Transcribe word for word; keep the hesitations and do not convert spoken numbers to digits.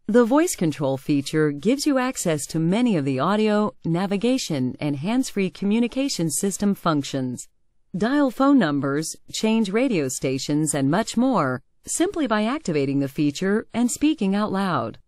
The voice control feature gives you access to many of the audio, navigation, and hands-free communication system functions. Dial phone numbers, change radio stations, and much more, simply by activating the feature and speaking out loud.